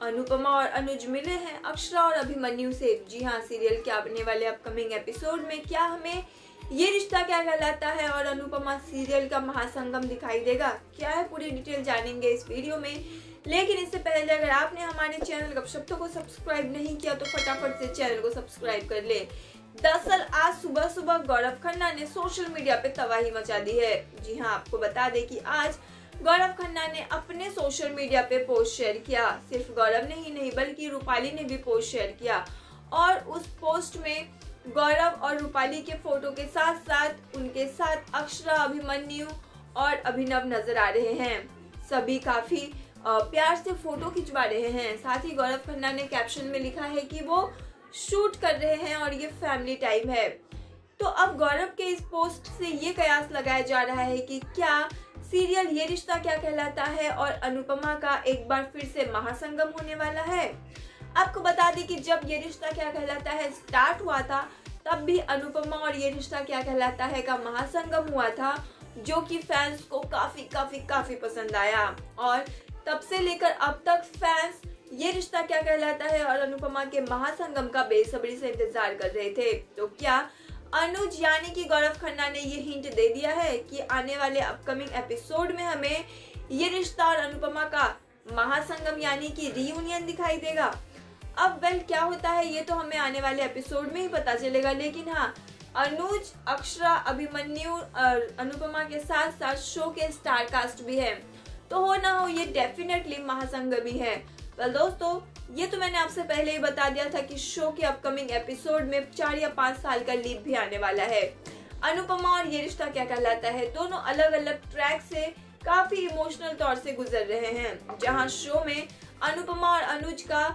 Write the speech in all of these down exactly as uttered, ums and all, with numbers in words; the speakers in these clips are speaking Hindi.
अनुपमा और अनुज मिले हैं अक्षरा और अभिमन्यु से। जी हाँ, सीरियल के आने वाले अपकमिंग एपिसोड में क्या हमें ये रिश्ता क्या कहलाता है और अनुपमा सीरियल का महासंगम दिखाई देगा? क्या है पूरी डिटेल जानेंगे इस वीडियो में। लेकिन इससे पहले अगर आपने हमारे चैनल गपशप को सब्सक्राइब नहीं किया तो फटाफट से चैनल को सब्सक्राइब कर ले। दरअसल आज सुबह सुबह गौरव खन्ना ने सोशल मीडिया पे तबाही मचा दी है। जी हाँ, आपको बता दें कि आज गौरव खन्ना ने अपने सोशल मीडिया पे पोस्ट शेयर किया। सिर्फ गौरव ने ही नहीं बल्कि रूपाली ने भी पोस्ट शेयर किया और उस पोस्ट में गौरव और रूपाली के फोटो के साथ साथ उनके साथ अक्षरा, अभिमन्यु और अभिनव नजर आ रहे हैं। सभी काफी प्यार से फोटो खिंचवा रहे हैं। साथ ही गौरव खन्ना ने कैप्शन में लिखा है कि वो शूट कर रहे हैं और ये फैमिली टाइम है। तो अब गौरव के इस पोस्ट से ये कयास लगाया जा रहा है कि क्या सीरियल ये रिश्ता क्या कहलाता है और अनुपमा का एक बार फिर से महासंगम होने वाला है। आपको बता दें कि जब ये रिश्ता क्या कहलाता है स्टार्ट हुआ था तब भी अनुपमा और ये रिश्ता क्या कहलाता है का महासंगम हुआ था, जो कि फैंस को काफी काफी काफी पसंद आया और तब से लेकर अब तक फैंस ये रिश्ता क्या कहलाता है और अनुपमा के महासंगम का बेसब्री से इंतजार कर रहे थे। तो क्या अनुज यानी कि गौरव खन्ना ने ये हिंट दे दिया है कि आने वाले अपकमिंग एपिसोड में हमें ये रिश्ता और अनुपमा का महासंगम यानी कि रीयूनियन दिखाई देगा? अब वेल क्या होता है ये तो हमें आने वाले एपिसोड में ही पता चलेगा। लेकिन हाँ, अनुज, अक्षरा, अभिमन्यु और अनुपमा के साथ साथ शो के स्टार कास्ट भी है, तो हो ना हो ये डेफिनेटली महासंगम ही है। वेल दोस्तों, ये तो मैंने आपसे पहले ही बता दिया था कि शो के अपकमिंग एपिसोड में चार या पाँच साल का लीप भी आने वाला है। अनुपमा और ये रिश्ता क्या कहलाता है दोनों अलग अलग ट्रैक से काफी इमोशनल तौर से गुजर रहे हैं। जहां शो में अनुपमा और अनुज का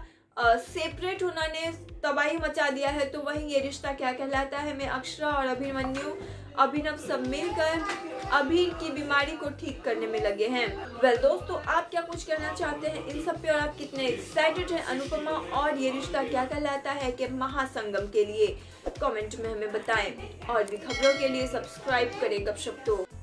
सेपरेट होना ने तबाही मचा दिया है, तो वहीं ये रिश्ता क्या कहलाता है में अक्षरा और अभिमन्यु, अभिनव सब मिलकर अभी की बीमारी को ठीक करने में लगे हैं। वेल दोस्तों, आप क्या कुछ कहना चाहते हैं इन सब पे और आप कितने एक्साइटेड हैं अनुपमा और ये रिश्ता क्या कहलाता है के महासंगम के लिए? कमेंट में हमें बताएं और भी खबरों के लिए सब्सक्राइब करें गपशप तो।